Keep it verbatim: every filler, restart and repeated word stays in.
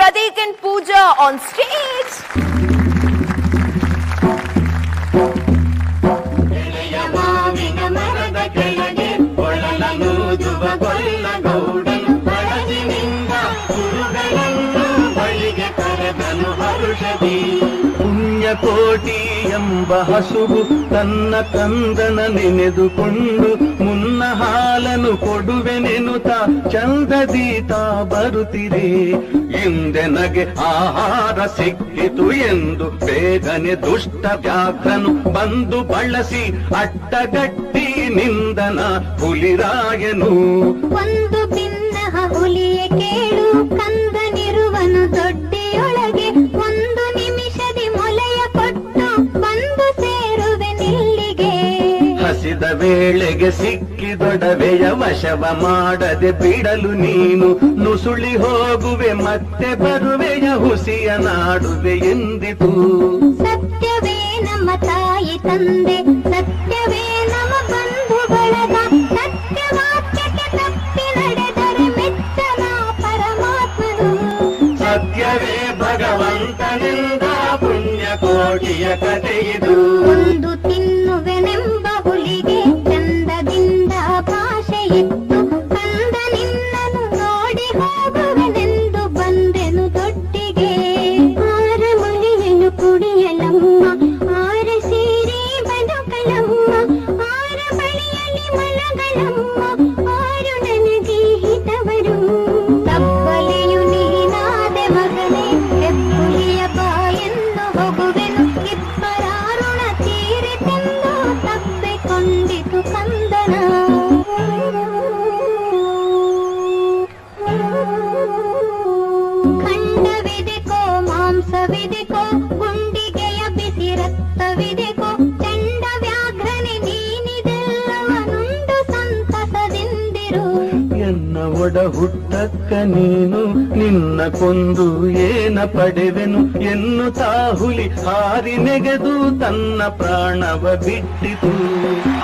Sadiq and Pooja on stage. Punyakoti ಎಂಬ ಹಸುವು ತನ್ನ ಕಂದನ ನೆನೆದುಕೊಂಡು ಮುನ್ನ ಹಾಲನು ಕೊಡುವೆನೆನುತ ಚಂದದೀತ ಬರುತ್ತಿದೆ. ಹಿಂದೆ ನಗೆ ಆಹಾರ ಸಿಕ್ಕಿತು ಎಂದು ಬೇಗನೆ ದುಷ್ಟ ವ್ಯಾಘ್ರನು ಬಂದು ಬಳಸಿ ಅಡ್ಡಗಟ್ಟಿ ನಿಂದನ ಹುಲಿರಾಯನು. ಒಂದು ಭಿನ್ನಹ ಹುಲಿಯ ಕೇಳು ಕಂದನಿರುವನು ದೊಡ್ಡಿಯೊಳಗೆ ಒಂದು ನಿಮಿಷದಿ ಮೊಲೆಯ ಕೊಟ್ಟು ಬಂದು ಸೇರುವೆ ನಿಲ್ಲಿಗೆ. ಹಸಿದ ವೇಳೆಗೆ ಸಿಕ್ಕಿದೊಡವೆಯ ವಶವ ಮಾಡದೆ ಬಿಡಲು ನೀನು ನುಸುಳಿ ಹೋಗುವೆ ಮತ್ತೆ ಬರುವೆಯ ಹುಸಿಯ ನಾಡುವೆ ಎಂದಿತು. ಸತ್ಯವೇ ನಮ್ಮ ತಾಯಿ ತಂದೆ ಸತ್ಯವೇ ನಮ್ಮ ಬಂಧು ಬಳಗ ಸತ್ಯವಾಕ್ಯಕ್ಕೆ ತಪ್ಪಿ ನಡೆದರೆ ಮೆಚ್ಚನ ಪರಮಾತ್ಮನು. ಸತ್ಯವೇ ಭಗವಂತನಿಂದ ಪುಣ್ಯಕೋಟಿಯ ಕಥೆಯಿದು. ಒಂದು ತಿನ್ನುವೆನೆಂಬ ಹುಲಿಗೆ ಚಂದದಿಂದ ಭಾಷೆ ಇತ್ತು ಕಂದ ನಿನ್ನನು ನೋಡಿ ಹೋಗುವೆನೆಂದು ಬಂದೆನು ದೊಡ್ಡಿಗೆ. ಆರ ಮುಳಿಯಲು ಕುಡಿಯಲಮ್ಮ ಆರ ಸೇರಿ ಬದುಕಲಮ್ಮ ಆರ ಬಳಿಯಲ್ಲಿ ಮಲಗಳಮ್ಮ ಆರು ನನಗೆ ಹಿತವರು. ತಬ್ಬಲೆಯು ನೀನಾದೆ ಮಗನೇ ಹೆಬ್ಬುಲಿಯ ಬಾಯನ್ನು ಹೋಗುವೆನು ಇಬ್ಬರಾರುಣ ತೀರಿತೆಂದು ತಬ್ಬಿಕೊಂಡಿತು ಕಂದನ. ಖಂಡವಿದೆಕೋ ಮಾಂಸವಿದೆಕೋ ಗುಂಡಿಗೆಯ ಬಿಸಿ ರಕ್ತವಿದೆಕೋ ಚಂಡ ವ್ಯಾಘ್ರನೆ ನೀನಿದೆಲ್ಲವನುಂಡು ಸಂತಸದಿಂದಿರು. ಎನ್ನ ಒಡ ಹುಟ್ಟಕ್ಕ ನೀನು ನಿನ್ನ ಕೊಂದು ಏನ ಪಡೆವೆನು ಎನ್ನುತ್ತಾ ಹುಲಿ ಹಾರಿ ನೆಗೆದು ತನ್ನ ಪ್ರಾಣವ ಬಿಟ್ಟಿತು.